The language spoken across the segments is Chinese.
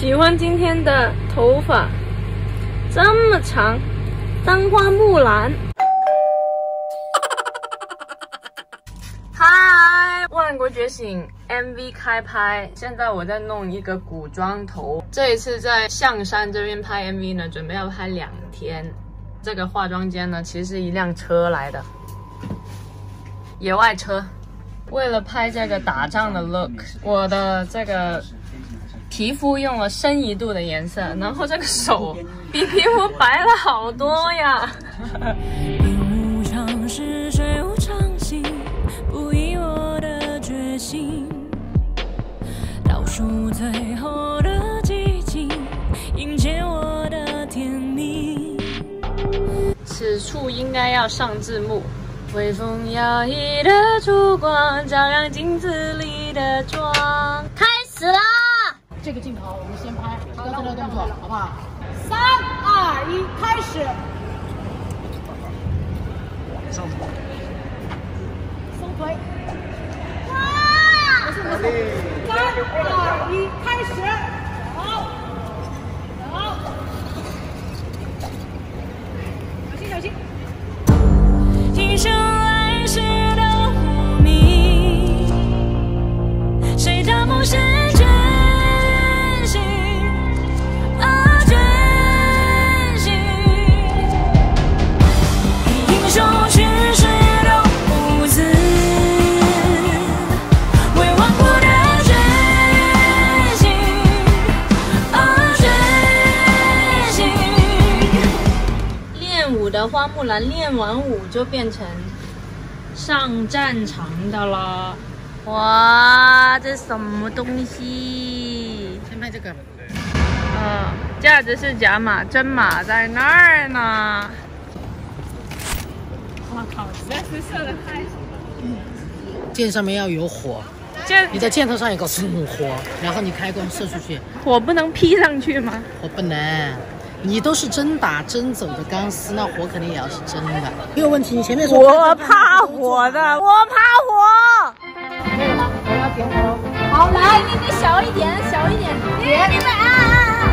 喜欢今天的头发这么长，当花木兰。嗨，万国觉醒 MV 开拍，现在我在弄一个古装头。这一次在象山这边拍 MV 呢，准备要拍2天。这个化妆间呢，其实是一辆车来的，野外车。为了拍这个打仗的 look， 我的这个皮肤用了深1度的颜色，然后这个手比皮肤白了好多呀。 无常是水无常心，不以我的决心，倒数最后的激情，迎接我的天命。 此处应该要上字幕。微风摇曳的烛光，照亮镜子里的妆。开始啦！ 这个镜头我们先拍刚才的动作，好不好？3、2、1，开始。上腿。松腿。哇！3、2、1，开始。好。好。小心，小心。 今生来世的无名，谁的梦是真心啊真心，英雄去世都不辞，为亡国的真心啊真心。 练武的花木兰练完武就变成上战场的了。哇，这什么东西？ 先拍这个。 架子是假马，真马在那儿呢。我靠，实在是射得太…… 箭上面要有火，你在箭头上有个火，然后你开弓射出去。 火不能劈上去吗？ 火不能。你都是真打真走的钢丝，那火肯定也要是真的。没有问题，你前面说我怕火的，我怕火。 可以吗？我要点火。 好，来，你小一点，小一点，点你们啊！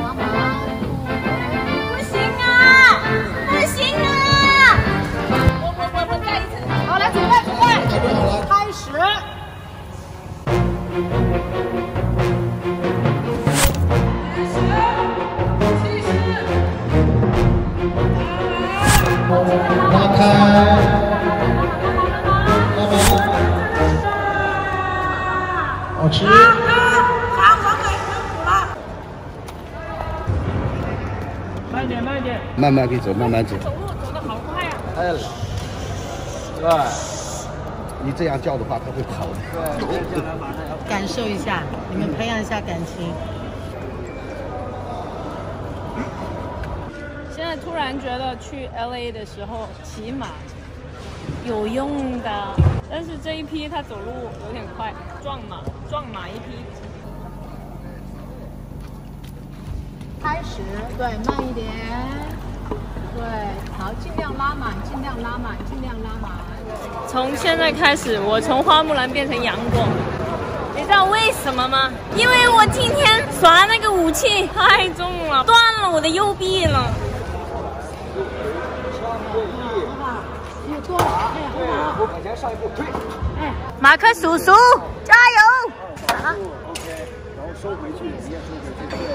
不行啊，不行啊！我再一次。 好，来准备，开始。 拉开，好吃。 慢点，慢点。 慢慢可以走，慢慢走。 走路走得好快呀！ 哎，对，你这样叫的话，它会跑的。 感受一下，你们培养一下感情。 现在突然觉得去 LA 的时候骑马有用的，但是这一批他走路有点快，撞马一批。 开始，对，慢一点，对，好，尽量拉满，尽量拉满，尽量拉满。 从现在开始，我从花木兰变成杨过，你知道为什么吗？因为我今天耍那个武器太重了，断了我的右臂了。 我往前上一步，推。 马克叔叔，加油！啊 OK， 然后收回去，你也收回去，对。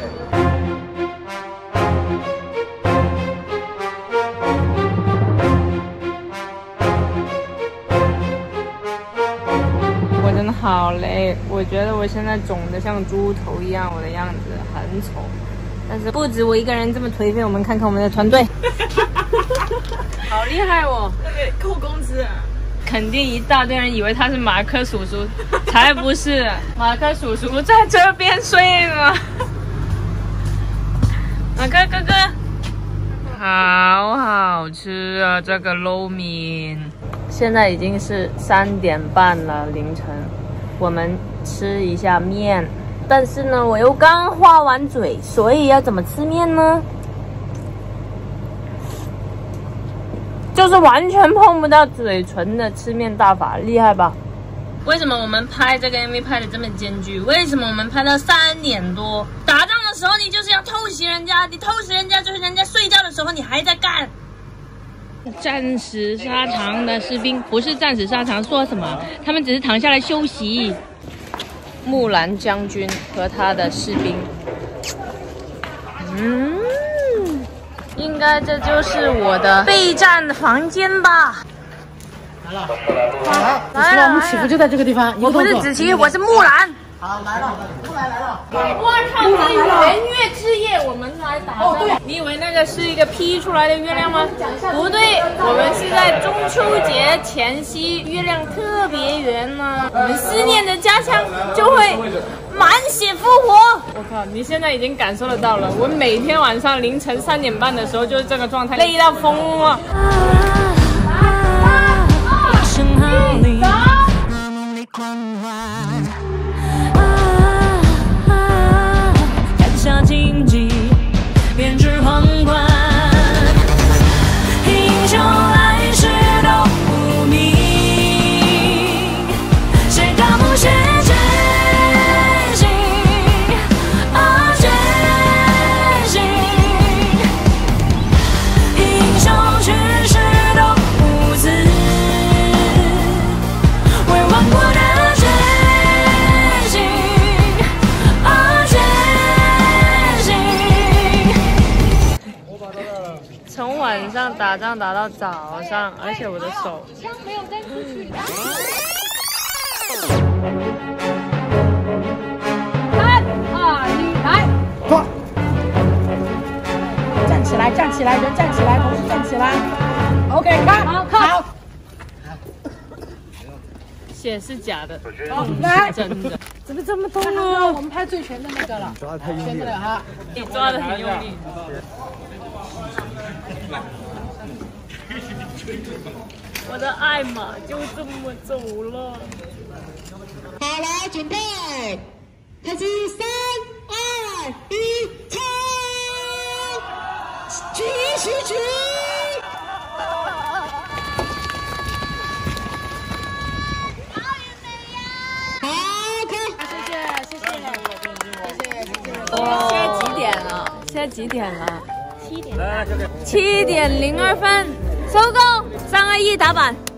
我真的好累，我觉得我现在肿得像猪头一样，我的样子很丑。但是不止我一个人这么颓废，我们看看我们的团队，好厉害哦！ 那个扣工资， 肯定一大堆人以为他是马克叔叔，才不是，马克叔叔在这边睡呢。马克哥哥，好好吃啊，这个捞面。现在已经是3点半了，凌晨，我们吃一下面。但是呢，我又刚画完嘴，所以要怎么吃面呢？就是完全碰不到嘴唇的吃面大法，厉害吧？为什么我们拍这个 MV 拍的这么艰巨？为什么我们拍到3点多？打仗的时候你就是要偷袭人家，你偷袭人家就是人家睡觉的时候你还在干。 战时沙场的士兵不是战时沙场，说什么？他们只是躺下来休息。木兰将军和他的士兵，应该这就是我的备战房间吧。 来了，我们起伏就在这个地方。 我不是子琪，我是木兰。 好，来了，木兰来了。 我靠！这圆月之夜我们来打仗。对，你以为那个是一个 P 出来的月亮吗？不对，我们是在中秋节前夕，月亮特别圆呢。我们思念的家乡就会满血复活。我靠！你现在已经感受得到了。我每天晚上凌晨3点半的时候就是这个状态，累到疯了。 一声号令，梦里狂欢。砍下荆棘，编织皇冠。英雄来世都无名，谁大幕谁觉醒？啊觉醒！英雄去世都无字，为亡国的觉醒。啊觉醒！ 从晚上打仗打到早上，而且我的手没有带出去。3、2、1，来！ 抓！ 站起来，站起来，人站起来，同时站起来。OK， 看，好， 血是假的， 来， 真的。 怎么这么痛呢？我们拍最全的那个了， 抓得太用力了。 全的了哈。 你抓得很用力。我的爱马就这么走了。 好，来准备，开始，3、2、1，冲！举起举！好， 现在几点了？现在几点了？7点02分，收工。3、2、1，打板。